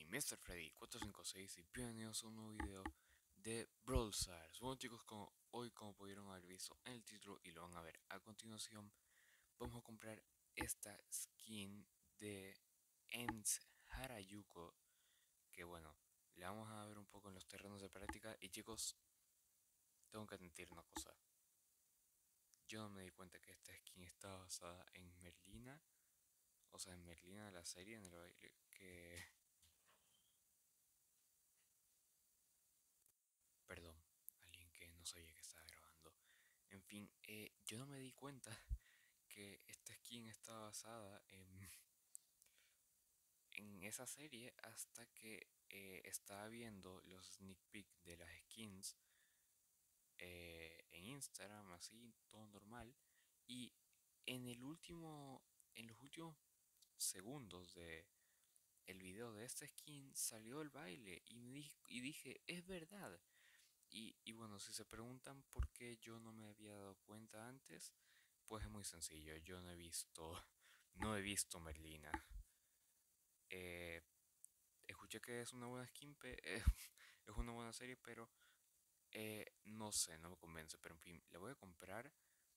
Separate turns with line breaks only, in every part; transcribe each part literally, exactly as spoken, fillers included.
mister Freddy cuatro cinco seis y bienvenidos a un nuevo video de Brawl Stars. Bueno chicos, como hoy como pudieron haber visto en el título y lo van a ver a continuación, vamos a comprar esta skin de Ens Harayuko, que bueno, la vamos a ver un poco en los terrenos de práctica. Y chicos, tengo que admitir una cosa: yo no me di cuenta que esta skin está basada en Merlina, o sea en Merlina de la serie, en el baile que... Perdón, alguien que no sabía que estaba grabando. En fin, eh, yo no me di cuenta que esta skin está basada en, en esa serie hasta que eh, estaba viendo los sneak peek de las skins eh, en Instagram, así, todo normal. Y en el último, en los últimos segundos de el video de esta skin salió el baile y, me di- y dije, es verdad. Y, y bueno, si se preguntan por qué yo no me había dado cuenta antes, pues es muy sencillo. Yo no he visto, no he visto Merlina. Eh, Escuché que es una buena skin, pe- eh, es una buena serie, pero eh, no sé, no me convence. Pero en fin, la voy a comprar.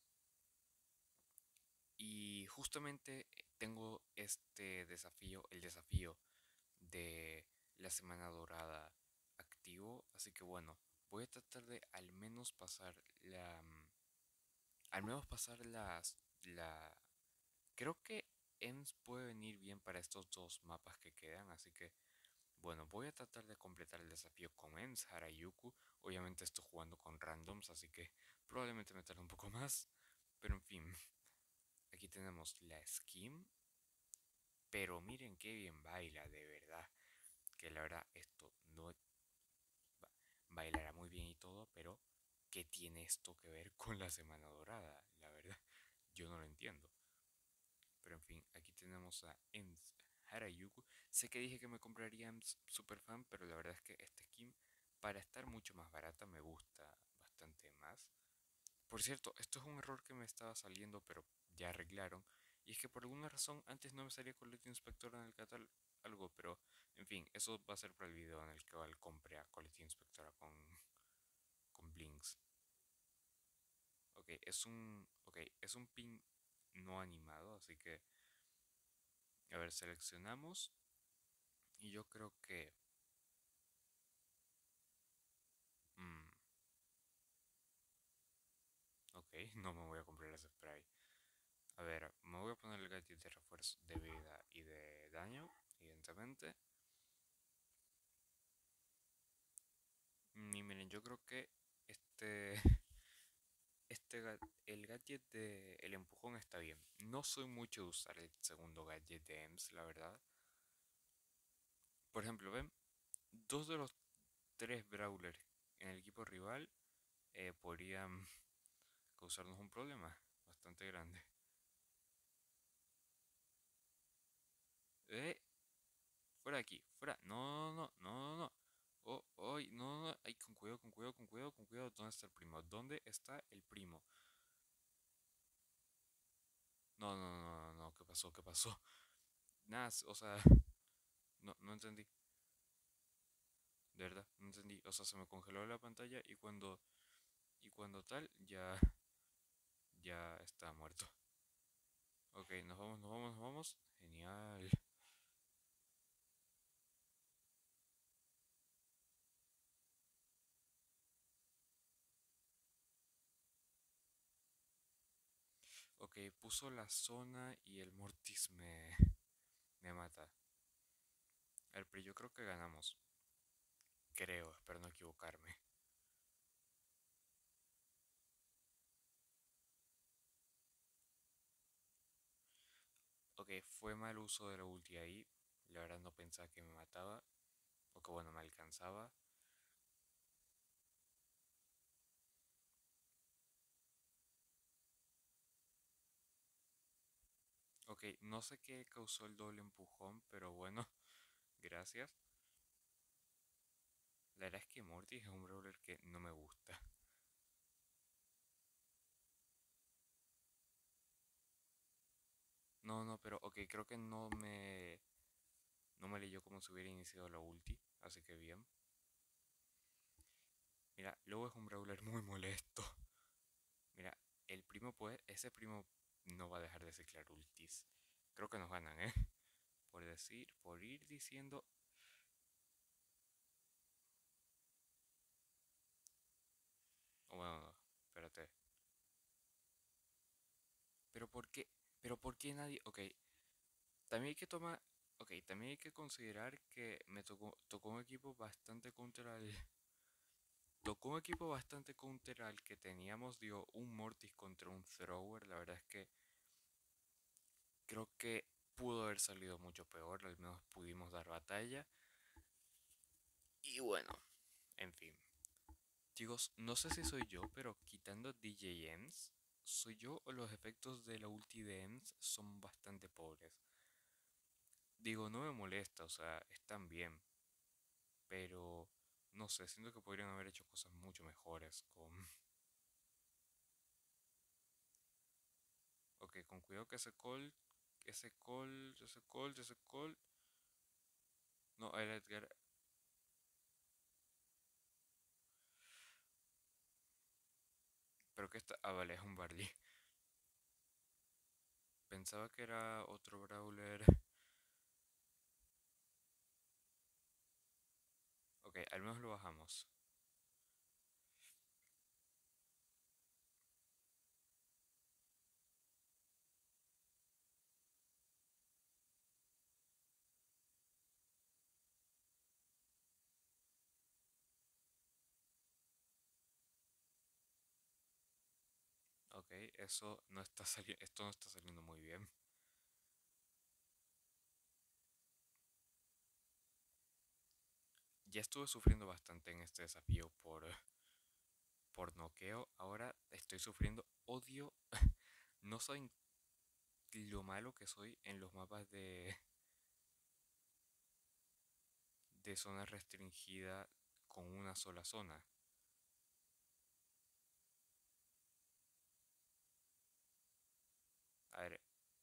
Y justamente eh, tengo este desafío, el desafío de la semana dorada activo. Así que bueno, voy a tratar de al menos pasar la... mm, al menos pasar las... La... Creo que EMS puede venir bien para estos dos mapas que quedan, así que bueno, voy a tratar de completar el desafío con EMS Harajuku. Obviamente estoy jugando con randoms, así que probablemente me tarde un poco más. Pero en fin, aquí tenemos la skin. Pero miren qué bien baila, de verdad. Que la verdad esto no ba- bailará muy bien y todo, pero ¿qué tiene esto que ver con la semana dorada? La verdad, yo no lo entiendo. Pero en fin, aquí tenemos a Ems Harayuku. Sé que dije que me compraría Ems Superfan, pero la verdad es que esta skin, para estar mucho más barata, me gusta bastante más. Por cierto, esto es un error que me estaba saliendo, pero ya arreglaron. Y es que por alguna razón antes no me salía Quality Inspector en el catálogo, pero en fin, eso va a ser para el video en el que compre a Quality Inspectora con, con Blinks. Ok, es un, ok, es un pin no animado, así que, a ver, seleccionamos. Y yo creo que... mm, ok, no me voy a comprar ese spray. A ver, me voy a poner el gadget de refuerzo de vida y de daño, evidentemente. Y miren, yo creo que este, este, ga- el gadget de el empujón está bien. No soy mucho de usar el segundo gadget de EMS, la verdad. Por ejemplo, ven, dos de los tres brawlers en el equipo rival eh, podrían causarnos un problema bastante grande. Eh, Fuera de aquí, fuera. No, no, no, no, no. Oh, oh, no, no, ay, con cuidado, con cuidado, con cuidado, con cuidado. ¿Dónde está el primo? ¿Dónde está el primo? No, no, no, no, no, ¿qué pasó? ¿Qué pasó? Nada, o sea, no, no entendí. De verdad, no entendí. O sea, se me congeló la pantalla y cuando, y cuando tal, ya, ya está muerto. Ok, nos vamos, nos vamos, nos vamos. Genial. Ok, puso la zona y el Mortis me, me mata. A ver, pero yo creo que ganamos. Creo, espero no equivocarme. Ok, fue mal uso de la ulti ahí. La verdad no pensaba que me mataba. O que bueno, me alcanzaba. Ok, no sé qué causó el doble empujón, pero bueno, gracias. La verdad es que Mortis es un brawler que no me gusta. No, no, pero ok, creo que no me... No me leyó como si hubiera iniciado la ulti, así que bien. Mira, luego es un brawler muy molesto. Mira, el primo puede, ese primo no va a dejar de ciclar ultis. Creo que nos ganan, ¿eh? Por decir, por ir diciendo... Oh, bueno, no, espérate. Pero ¿por qué? Pero ¿por qué nadie? Ok, también hay que tomar... Ok, también hay que considerar que me tocó, tocó un equipo bastante counter al... Tocó un equipo bastante counter al que teníamos, digo, un Mortis contra un Thrower. La verdad es que creo que pudo haber salido mucho peor, al menos pudimos dar batalla. Y bueno, en fin. Chicos, no sé si soy yo, pero quitando D J Ems, ¿soy yo o los efectos de la ulti de Ems son bastante pobres? Digo, no me molesta, o sea, están bien, pero no sé, siento que podrían haber hecho cosas mucho mejores con... Ok, con cuidado que ese call, ese call, ese call, ese call... No, el Edgar... Pero que está... Ah, vale, es un Barley. Pensaba que era otro brawler. Ok, al menos lo bajamos. Ok, eso no está saliendo, esto no está saliendo muy bien. Ya estuve sufriendo bastante en este desafío por, por noqueo. Ahora estoy sufriendo odio. No saben lo malo que soy en los mapas de, de zona restringida con una sola zona. A ver,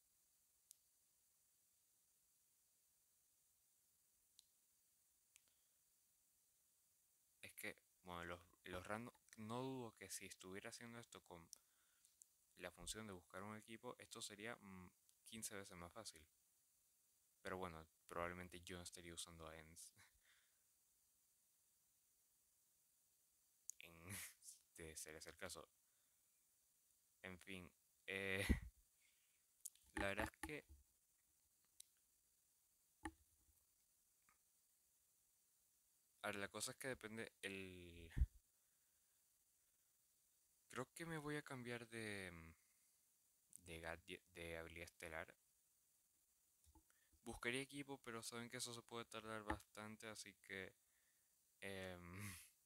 es que, bueno, los, los random, no dudo que si estuviera haciendo esto con la función de buscar un equipo, esto sería mm, quince veces más fácil. Pero bueno, probablemente yo no estaría usando a Ens en, de ser ese el caso. En fin, eh, la verdad es que, a ver, la cosa es que depende el... Creo que me voy a cambiar de, mm, de, gadget, de habilidad estelar. Buscaría equipo, pero saben que eso se puede tardar bastante, así que... em,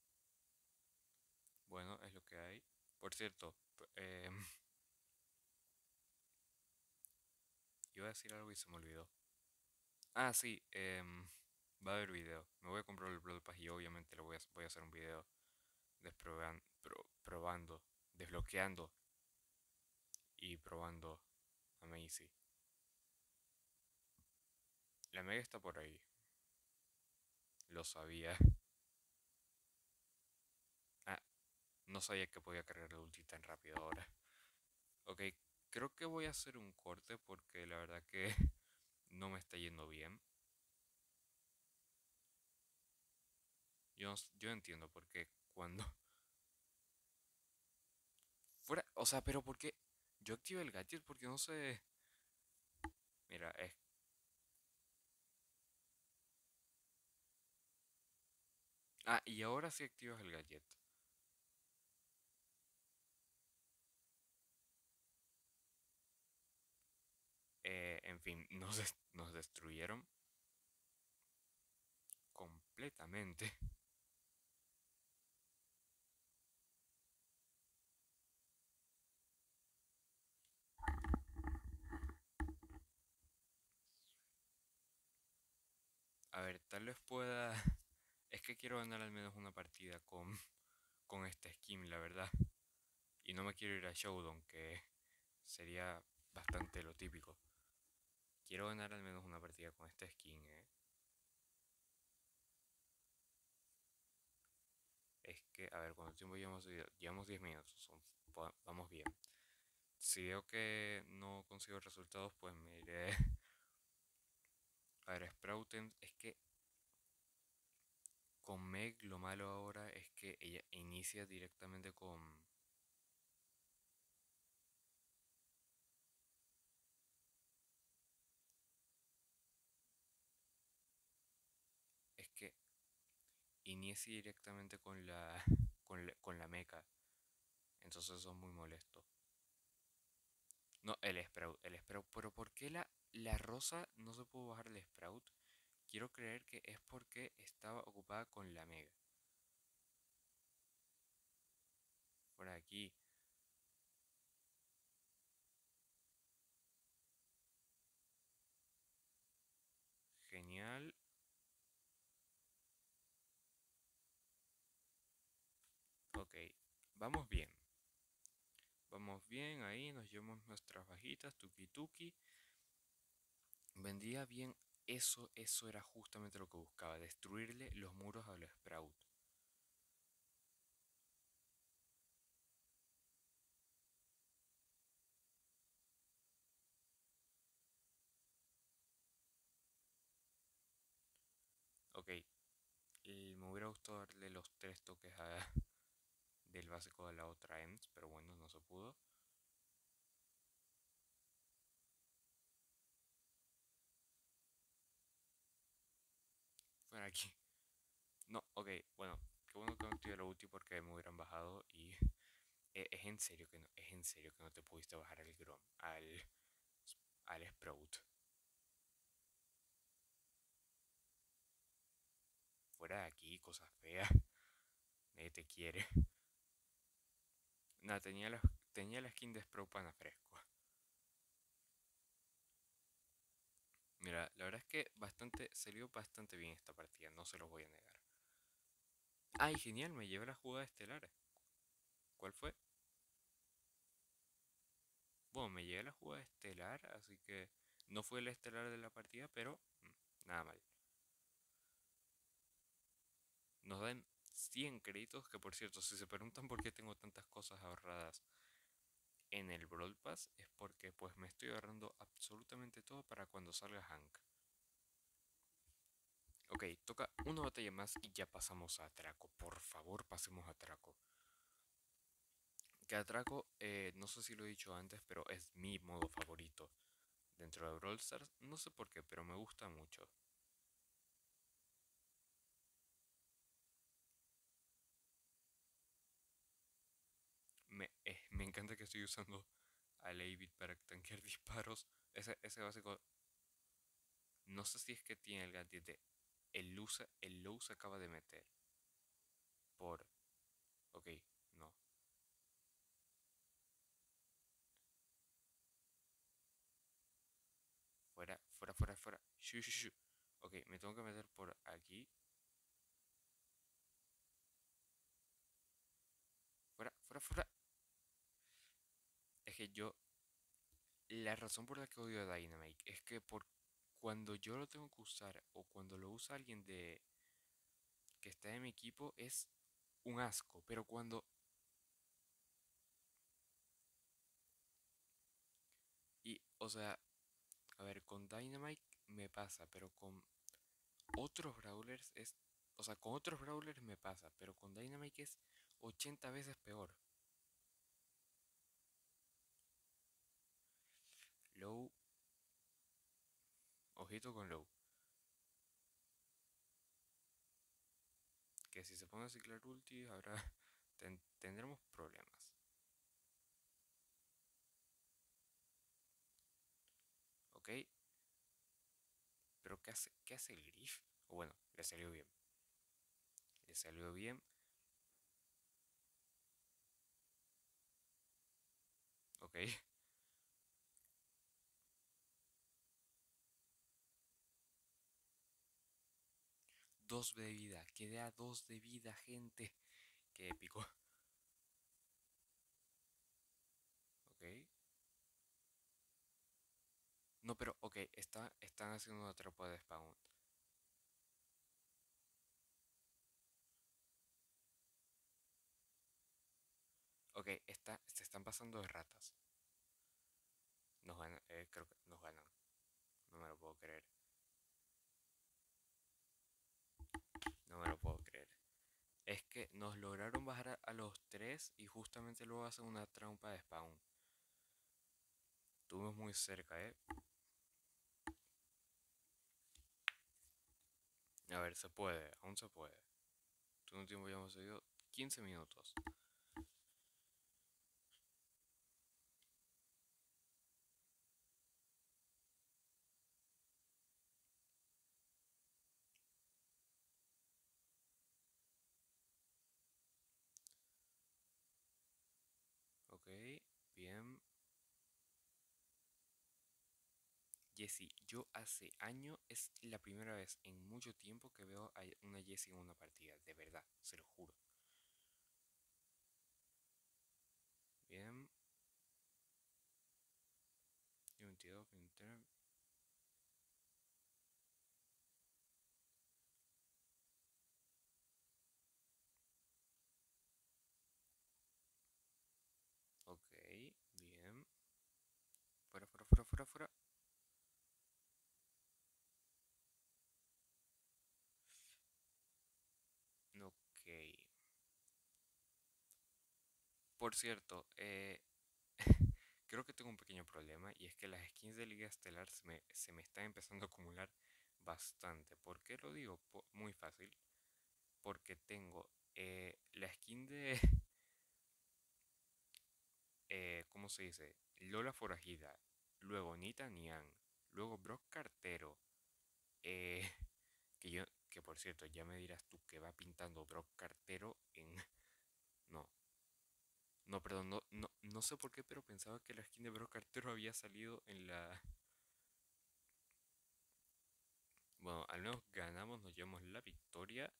bueno, es lo que hay. Por cierto, p- em, iba a decir algo y se me olvidó. Ah, sí, em, va a haber video. Me voy a comprar el Blood Pass y obviamente lo voy a, voy a hacer un video desproban- pro- probando, desbloqueando y probando a Macy. La Mega está por ahí, lo sabía. Ah, no sabía que podía cargar la ulti tan rápido ahora. Ok, creo que voy a hacer un corte porque la verdad que no me está yendo bien. Yo, no s- yo entiendo por qué cuando fuera, o sea, pero ¿por qué yo activé el gadget? Porque no sé. Mira, es, ah, y ahora sí activas el gadget. Eh, en fin, nos, des- nos destruyeron completamente. A ver, tal vez pueda. Es que quiero ganar al menos una partida con, con esta skin, la verdad. Y no me quiero ir a Showdown, que sería bastante lo típico. Quiero ganar al menos una partida con esta skin, eh. es que, a ver, ¿cuánto tiempo llevamos de video? Llevamos diez minutos, son- va- vamos bien. Si veo que no consigo resultados, pues me iré. A ver, Sprouten, es que con Meg lo malo ahora es que ella inicia directamente con... Es que inicia directamente con la... con la, con la mecha. Entonces eso es muy molesto. No, el Sprout, el Sprout. Pero ¿por qué la, la rosa no se pudo bajar el Sprout? Quiero creer que es porque estaba ocupada con la mega. Por aquí. Genial. Ok. Vamos bien. Vamos bien ahí. Nos llevamos nuestras bajitas. Tuki tuki. Vendría bien. Eso, eso era justamente lo que buscaba. Destruirle los muros al Sprout. Ok. Y me hubiera gustado darle los tres toques a, del básico de la otra Ems. Pero bueno, no se pudo. Por aquí. No, ok, bueno, qué bueno que no te dio la ulti porque me hubieran bajado y e- es en serio que no, es en serio que no te pudiste bajar al Grom, al, al Sprout. Fuera de aquí, cosas feas, nadie te quiere. Nada, tenía la, tenía la skin de Sprout pana fresco. Mira, la verdad es que bastante, salió bastante bien esta partida, no se los voy a negar. Ay, genial, me llevé la jugada estelar. ¿Cuál fue? Bueno, me llevé la jugada estelar, así que no fue el estelar de la partida, pero mm, nada mal. Nos dan cien créditos, que por cierto, si se preguntan por qué tengo tantas cosas ahorradas en el Brawl Pass, es porque pues me estoy ahorrando absolutamente todo para cuando salga Hank. Ok, toca una batalla más y ya pasamos a Atraco. Por favor, pasemos a Atraco. Que Atraco, eh, no sé si lo he dicho antes, pero es mi modo favorito dentro de Brawl Stars. No sé por qué, pero me gusta mucho. Me, eh, me encanta que estoy usando a Leibit para tanquear disparos. Ese, ese básico, no sé si es que tiene el gadget de el Luz, el Low se acaba de meter por... Ok, no. Fuera, fuera, fuera, fuera. Shu, shu, shu. Ok, me tengo que meter por aquí. Fuera, fuera, fuera. Es que yo... La razón por la que odio a Dynamite es que por cuando yo lo tengo que usar o cuando lo usa alguien de que está en mi equipo es un asco. Pero cuando... Y, o sea, a ver, con Dynamite me pasa, pero con otros brawlers es... O sea, con otros brawlers me pasa, pero con Dynamite es ochenta veces peor. Low, ojito con Low. Que si se pone a ciclar ulti, habrá... ten- tendremos problemas. ¿Ok? Pero ¿qué hace, qué hace el Griff? O bueno, le salió bien. Le salió bien. ¿Ok? Dos de vida. Quedé a dos de vida, gente. Qué épico. ¿Ok? No, pero, ok, está, están haciendo una trampa de spawn. Ok, está, se están pasando de ratas. Nos ganan, eh, creo que nos ganan. No me lo puedo creer. No me lo puedo creer. Es que nos lograron bajar a, a los tres y justamente luego hacen una trampa de spawn. Estuvimos muy cerca, ¿eh? A ver, se puede, aún se puede. Todo un tiempo ya hemos seguido quince minutos. Ok, bien. Jessie, yo hace años es la primera vez en mucho tiempo que veo a una Jessie en una partida, de verdad, se lo juro. Bien, veintidós, veintitrés. Ok, bien. Fuera, fuera, fuera, fuera, fuera. Ok. Por cierto, eh, creo que tengo un pequeño problema y es que las skins de Liga Estelar se me, se me están empezando a acumular bastante. ¿Por qué lo digo? Po- muy fácil. Porque tengo eh, la skin de, eh, ¿cómo se dice? Lola Forajida, luego Nita Nian, luego Brock Cartero, eh, que yo, que por cierto, ya me dirás tú que va pintando Brock Cartero en... No, no, perdón, no, no, no sé por qué, pero pensaba que la skin de Brock Cartero había salido en la... Bueno, al menos ganamos, nos llevamos la victoria.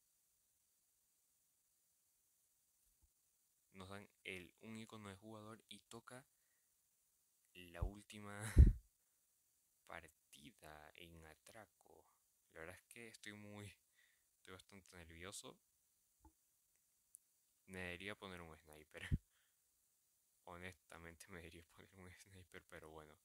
Nos dan el, un icono de jugador y toca la última partida en atraco. La verdad es que estoy muy, estoy bastante nervioso. Me debería poner un sniper. Honestamente me debería poner un sniper, pero bueno.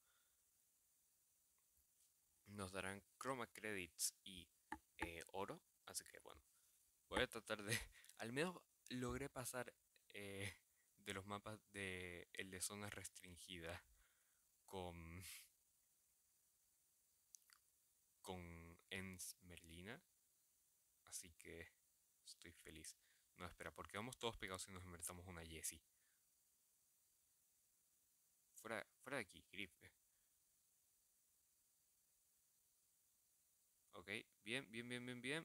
Nos darán chroma credits y eh, oro. Así que bueno, voy a tratar de... Al menos logré pasar eh, de los mapas de el de zona restringida con, con Ens Merlina. Así que estoy feliz. No, espera, porque vamos todos pegados y nos invertamos una Jessie. Fuera, fuera de aquí, Grip. Ok, bien, bien, bien, bien, bien.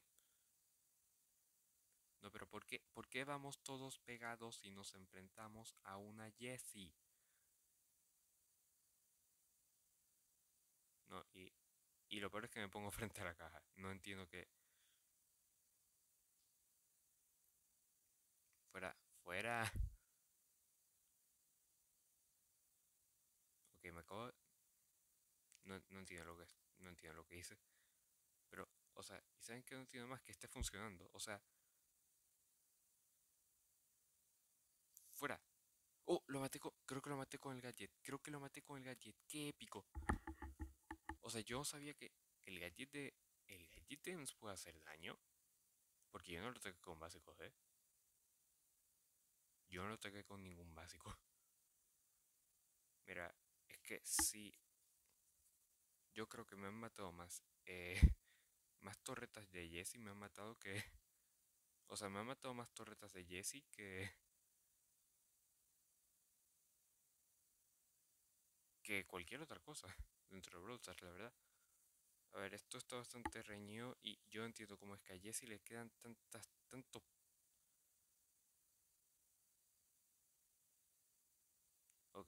No, pero ¿por qué, ¿por qué vamos todos pegados y nos enfrentamos a una Jessie? No, y, y lo peor es que me pongo frente a la caja. No entiendo que... Fuera, fuera. Ok, me acabo de... No, no entiendo lo que es, no entiendo lo que hice. Pero, o sea, ¿y saben qué? No entiendo más que esté funcionando. O sea, fuera. Oh, lo maté con... Creo que lo maté con el gadget. Creo que lo maté con el gadget. ¡Qué épico! O sea, yo sabía que el gadget de... El gadget de nos puede hacer daño. Porque yo no lo toqué con básicos, ¿eh? Yo no lo toqué con ningún básico. Mira, es que sí, yo creo que me han matado más, eh, más torretas de Jesse me han matado que, o sea, me han matado más torretas de Jesse que, que cualquier otra cosa dentro de Brawl Stars, la verdad. A ver, esto está bastante reñido y yo entiendo cómo es que a Jesse le quedan tantas, tanto... Ok,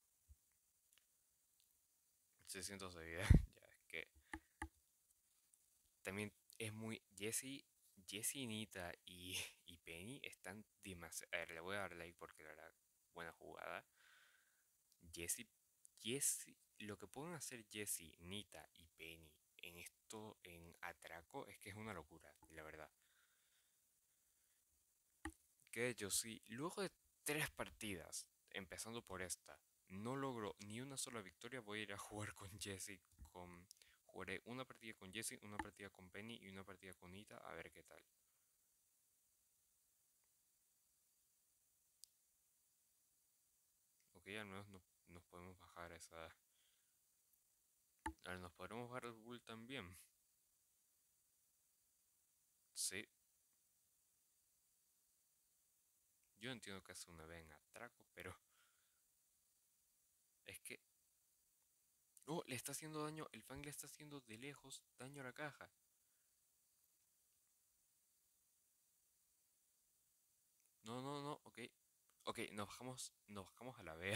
seiscientos de vida, ya es que también es muy... Jesse, Jesse, Nita y, y Penny están demasiado... A ver, le voy a dar like porque la verdad, buena jugada. Jesse, Jesse, lo que pueden hacer Jesse, Nita y Penny en esto, en Atraco, es que es una locura, la verdad. Que de hecho, sí, luego de tres partidas, empezando por esta. No logro ni una sola victoria. Voy a ir a jugar con Jesse. Con... Jugaré una partida con Jesse, una partida con Penny y una partida con Ita. A ver qué tal. Ok, al menos no- nos podemos bajar esa... A ver, nos podremos bajar el Bull también. Sí. Yo entiendo que es una vez en atraco, pero... Es que... Oh, le está haciendo daño. El Fang le está haciendo de lejos daño a la caja. No, no, no, ok. Ok, nos bajamos, nos bajamos a la Bea.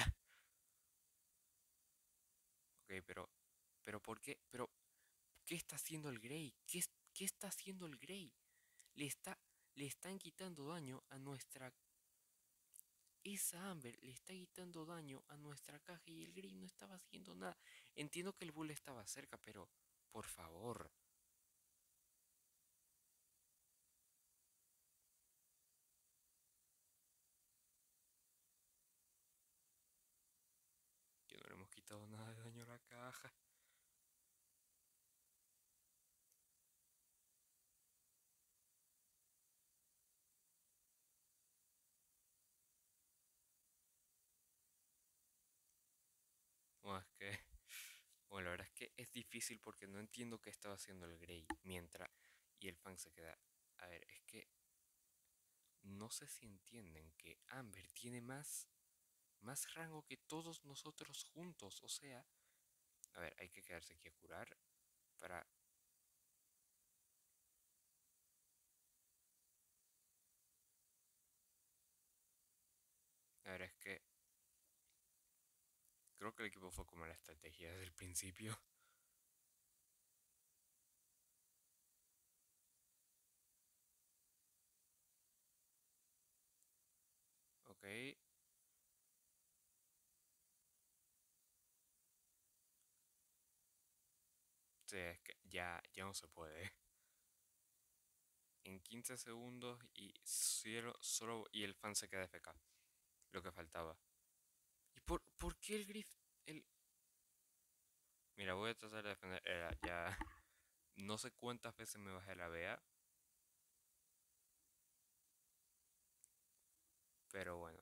Ok, pero... Pero ¿por qué? Pero... ¿Qué está haciendo el Grey? ¿Qué, es- qué está haciendo el Grey? Le está... Le están quitando daño a nuestra... Esa Amber le está quitando daño a nuestra caja y el Grey no estaba haciendo nada. Entiendo que el Bull estaba cerca, pero... Por favor. Que no le hemos quitado nada de daño a la caja. Bueno, es que... Bueno, la verdad es que es difícil porque no entiendo qué estaba haciendo el Grey mientras... Y el Fang se queda... A ver, es que... No sé si entienden que Amber tiene más... Más rango que todos nosotros juntos. O sea... A ver, hay que quedarse aquí a curar para... A ver, es que... Creo que el equipo fue como la estrategia desde el principio. Ok. Sí, es que ya, ya no se puede. En quince segundos y solo, solo y el fan se queda F K. Lo que faltaba. ¿Y por, por qué el Griff? El... Mira, voy a tratar de defender. Era ya. No sé cuántas veces me bajé la B A. Pero bueno.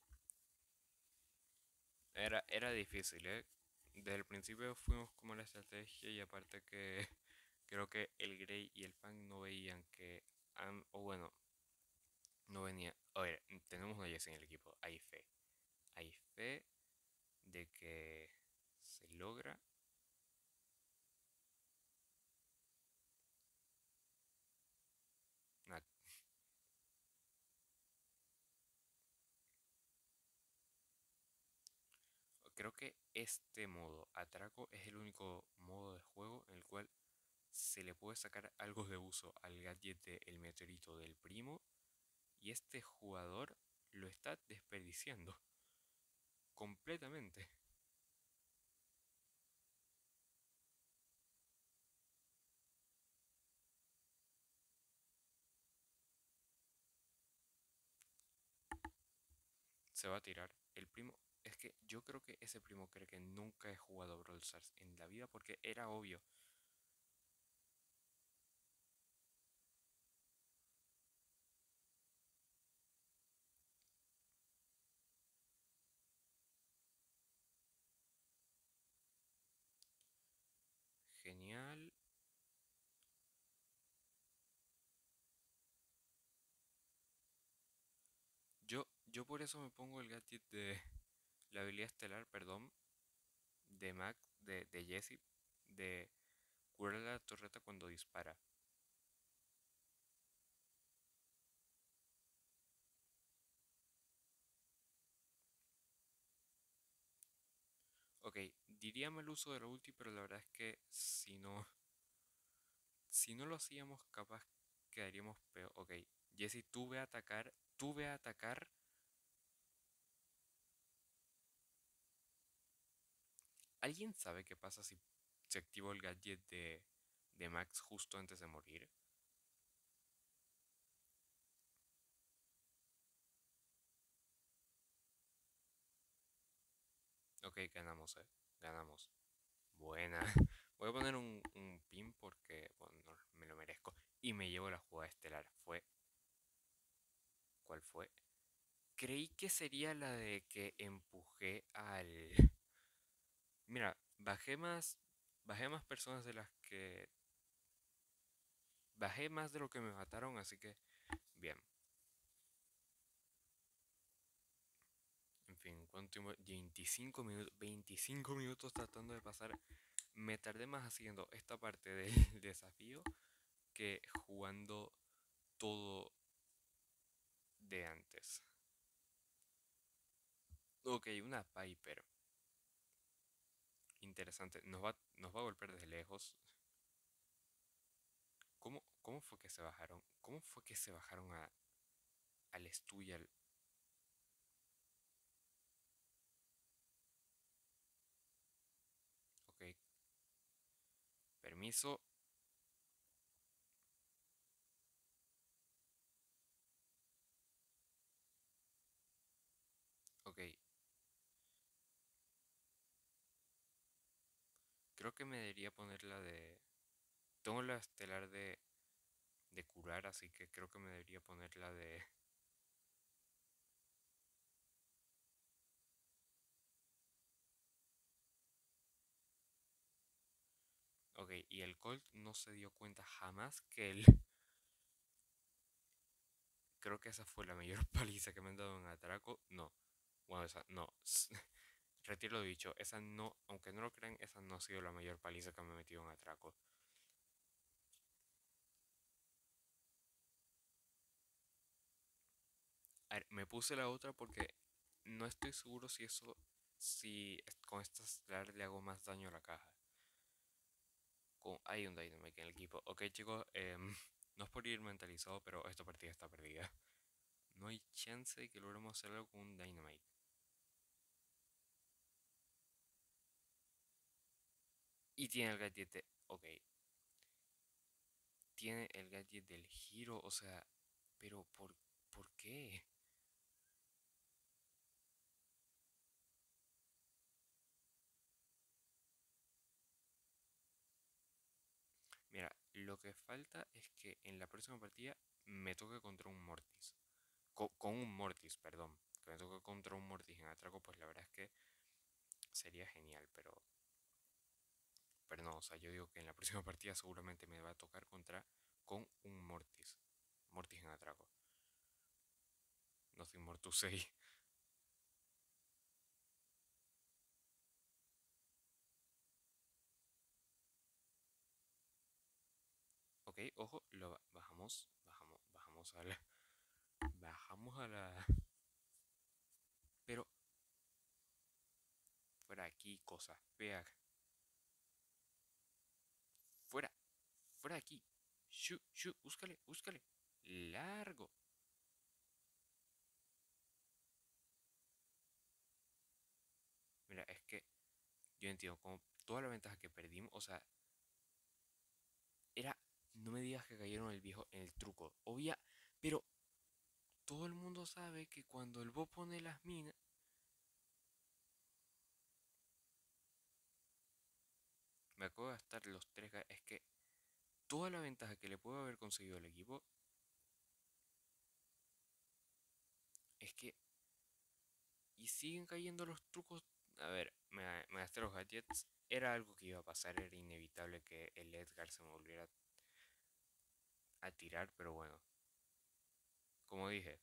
Era, era difícil, ¿eh? Desde el principio fuimos como la estrategia y aparte que creo que el Grey y el Fang no veían que... Am- o bueno, no venía... A ver, tenemos una Jessie en el equipo. Hay fe. Hay fe de que se logra. Nah, creo que este modo atraco es el único modo de juego en el cual se le puede sacar algo de uso al gadget del meteorito del primo y este jugador lo está desperdiciando completamente. Se va a tirar. El primo, es que yo creo que ese primo cree que nunca he jugado Brawl Stars en la vida porque era obvio. Genial. Yo, yo por eso me pongo el gadget de la habilidad estelar, perdón, de Mac, de, de Jesse, de curar la torreta cuando dispara. Ok, diría mal uso de la ulti, pero la verdad es que si no, si no lo hacíamos, capaz quedaríamos peor. Ok, Jesse, tú ve a atacar, tú ve a atacar. ¿Alguien sabe qué pasa si se activó el gadget de, de Max justo antes de morir? Ok, ganamos, eh. Ganamos. Buena. Voy a poner un, un pin porque, bueno, no, me lo merezco. Y me llevo la jugada estelar. Fue. ¿Cuál fue? Creí que sería la de que empujé al. Mira, bajé más. Bajé más personas de las que. Bajé más de lo que me mataron, así que. Bien. En fin, ¿cuánto tiempo? veinticinco minutos. veinticinco minutos tratando de pasar. Me tardé más haciendo esta parte del desafío que jugando todo de antes. Ok, una Piper. Interesante. Nos va, nos va a golpear desde lejos. ¿Cómo, cómo fue que se bajaron? ¿Cómo fue que se bajaron a, al Estuyal? Ok, permiso. Ok, creo que me debería poner la de... Tengo la estelar de, de curar, así que creo que me debería poner la de... Ok, y el Colt no se dio cuenta jamás que él... Creo que esa fue la mayor paliza que me han dado en atraco. No, bueno, esa no. Retiro lo dicho, esa no, aunque no lo crean, esa no ha sido la mayor paliza que me he metido en atraco. A ver, me puse la otra porque no estoy seguro si eso, si es- con esta estelar le hago más daño a la caja. Con, hay un Dynamite en el equipo. Ok, chicos, em, no es por ir mentalizado, pero esta partida está perdida. No hay chance de que logremos hacerlo con un Dynamite. Y tiene el gadget de... Ok, tiene el gadget del giro, o sea... Pero, ¿por, ¿por qué? Mira, lo que falta es que en la próxima partida me toque contra un Mortis. Co- con un Mortis, perdón. Que me toque contra un Mortis en atraco, pues la verdad es que sería genial, pero... Pero no, o sea, yo digo que en la próxima partida seguramente me va a tocar contra con un Mortis. Mortis en atraco. No soy Mortus seis. Ok, ojo, lo bajamos, bajamos, bajamos a la... Bajamos a la... Pero fuera aquí, cosas feas. Fuera, fuera aquí. Shu, shu, búscale, búscale. Largo. Mira, es que yo entiendo como toda la ventaja que perdimos, o sea, era, no me digas que cayeron el viejo en el truco, obvia, pero todo el mundo sabe que cuando el Bo pone las minas, me acabo de gastar los tres, es que toda la ventaja que le puedo haber conseguido al equipo es que, y siguen cayendo los trucos, a ver, me, me gasté los gadgets, era algo que iba a pasar, era inevitable que el Edgar se me volviera a tirar, pero bueno, como dije,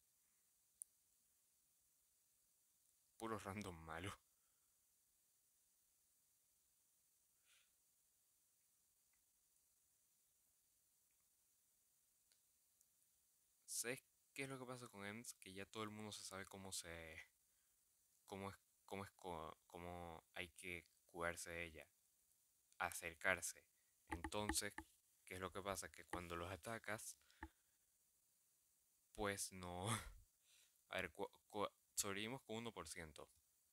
puro random malo. ¿Sabes qué es lo que pasa con E M S? Que ya todo el mundo se sabe cómo se. cómo es. cómo es co- cómo hay que cuidarse de ella. Acercarse. Entonces, ¿qué es lo que pasa? Que cuando los atacas, pues no. A ver, cu- cu- sobrevivimos con uno por ciento.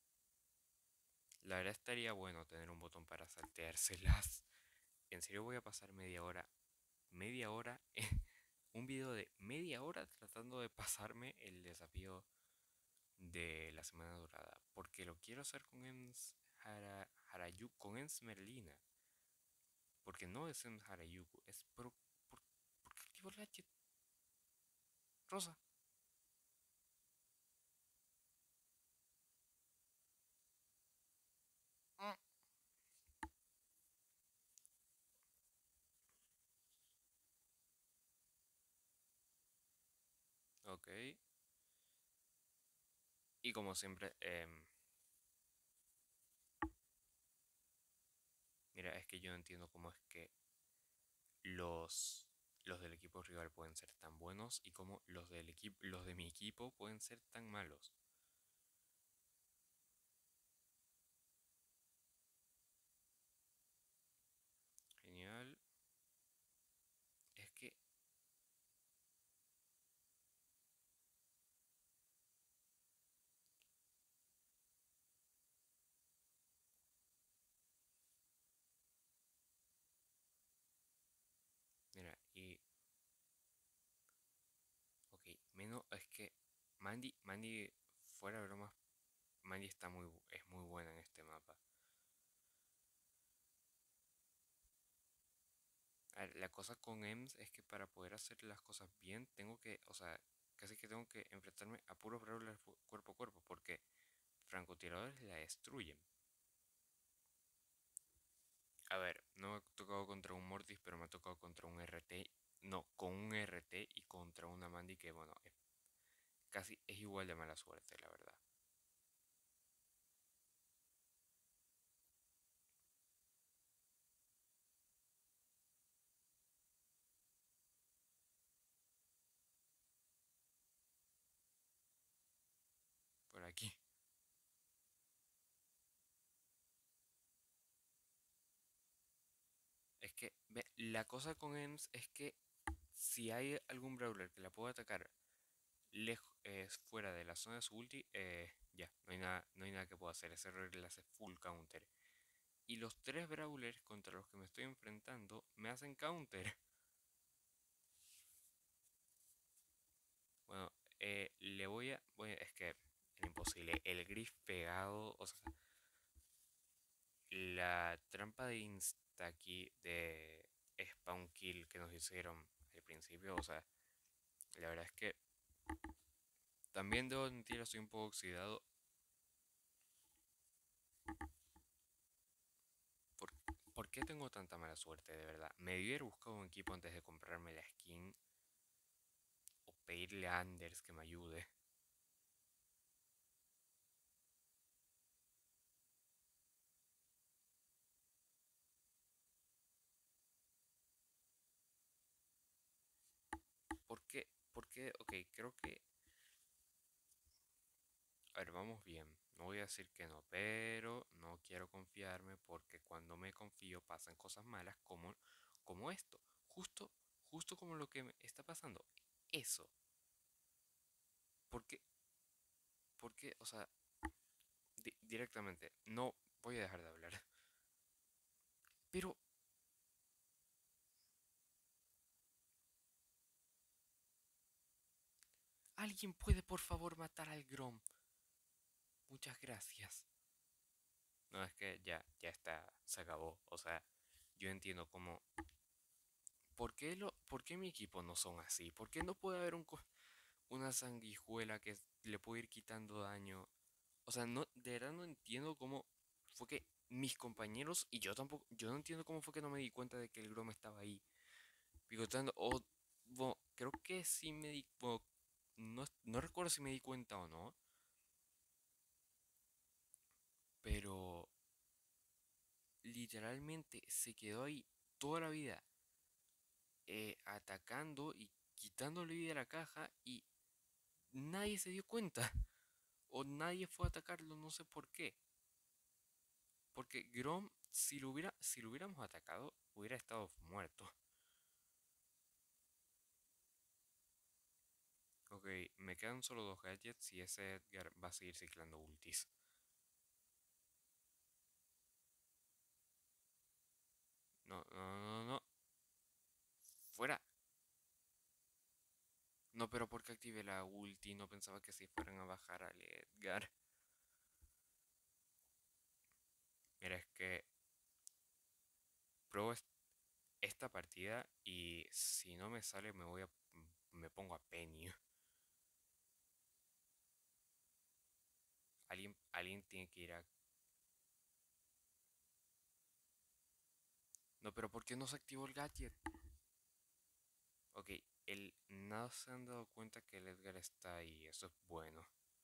La verdad estaría bueno tener un botón para salteárselas. En serio voy a pasar media hora. Media hora. Un video de media hora tratando de pasarme el desafío de la semana dorada. Porque lo quiero hacer con E M S. Hara, Harajuku, con Ens Merlina. Porque no es Ens Harajuku, es por, por, ¿por qué activo el gadget? Rosa. Mm. Ok. Y como siempre, em, mira, es que yo no entiendo cómo es que los, los del equipo rival pueden ser tan buenos y cómo los del equipo, los de mi equipo pueden ser tan malos. Genial. Es que, mira, y, ok, menos, es que Mandy, Mandy, fuera de bromas, Mandy está muy, bu- es muy buena en este mapa. A ver, la cosa con Ems es que para poder hacer las cosas bien, tengo que, o sea, casi que tengo que enfrentarme a puros brawlers fu- cuerpo a cuerpo, porque francotiradores la destruyen. A ver, no me ha tocado contra un Mortis, pero me ha tocado contra un R T. No, con un R T y contra una Mandy que, bueno, es casi es igual de mala suerte, la verdad. Por aquí. Es que, ve, la cosa con Ems es que si hay algún brawler que la pueda atacar lejos, es fuera de la zona de su ulti, eh, ya, no hay nada, no hay nada que pueda hacer. Ese error le hace full counter. Y los tres brawlers contra los que me estoy enfrentando me hacen counter. Bueno, eh, le voy a, voy a- es que es imposible. El Griff pegado, o sea, la trampa de insta-kill, de spawn kill que nos hicieron al principio, o sea, la verdad es que también debo admitir, estoy un poco oxidado. ¿Por, ¿por qué tengo tanta mala suerte, de verdad? Me debió haber buscado un equipo antes de comprarme la skin o pedirle a Anders que me ayude. ¿Por qué? ¿Por qué? Ok, creo que... A ver, vamos bien. No voy a decir que no, pero no quiero confiarme porque cuando me confío pasan cosas malas como, como esto. Justo, justo como lo que me está pasando. Eso. Porque, porque, o sea, di- directamente, no voy a dejar de hablar. Pero, ¿alguien puede por favor matar al Grom? Muchas gracias. No, es que ya, ya está, se acabó. O sea, yo entiendo cómo... ¿Por qué, lo, ¿por qué mi equipo no son así? ¿Por qué no puede haber un, co- una sanguijuela que le puede ir quitando daño? O sea, no, de verdad no entiendo cómo fue que mis compañeros y yo tampoco, yo no entiendo cómo fue que no me di cuenta de que el Grom estaba ahí picotando. O, bueno, creo que sí me di, bueno, no, no recuerdo si me di cuenta o no, pero literalmente se quedó ahí toda la vida, eh, atacando y quitándole vida a la caja y nadie se dio cuenta. O nadie fue a atacarlo, no sé por qué. Porque Grom, si lo hubiera, si lo hubiéramos atacado, hubiera estado muerto. Ok, me quedan solo dos gadgets y ese Edgar va a seguir ciclando ultis. No, no, no, no. Fuera. No, pero porque activé la ulti, no pensaba que si fueran a bajar al Edgar. Mira, es que pruebo est- esta partida y si no me sale me voy a... me pongo a Penny. Alguien, alguien tiene que ir a... No, pero ¿por qué no se activó el gadget? Ok, el... nada se han dado cuenta que el Edgar está ahí. Eso es bueno.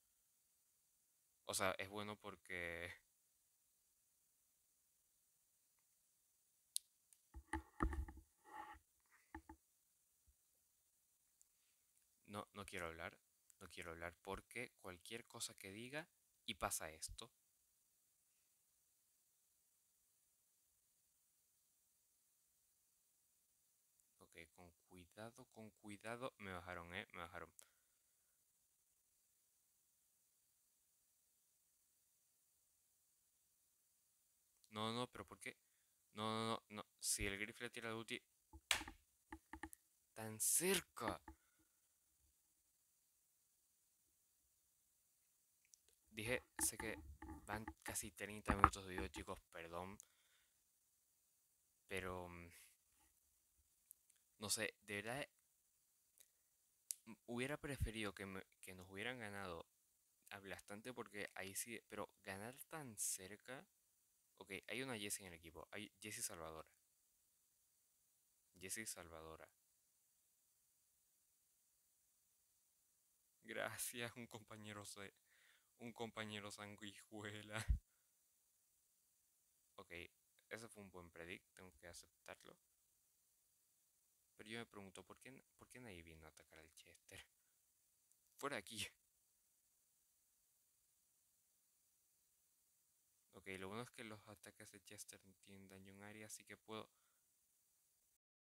O sea, es bueno porque... No, no quiero hablar. No quiero hablar porque cualquier cosa que diga y pasa esto. Ok, con cuidado, con cuidado. Me bajaron, eh, me bajaron. No, no, pero ¿por qué? No, no, no, no. Si el Griff le tira de ulti... ¡Tan cerca! Dije, sé que van casi treinta minutos de video, chicos, perdón. Pero... mm, no sé, de verdad... mm, hubiera preferido que, me- que nos hubieran ganado a Blastante porque ahí sí... Pero ganar tan cerca... Ok, hay una Jessie en el equipo. Hay Jessie Salvadora. Jessie Salvadora. Gracias, un compañero se... Un compañero sanguijuela. Ok, ese fue un buen predict, tengo que aceptarlo. Pero yo me pregunto, ¿por qué, por qué nadie vino a atacar al Chester? Fuera de aquí. Ok, lo bueno es que los ataques de Chester no tienen daño en área, así que puedo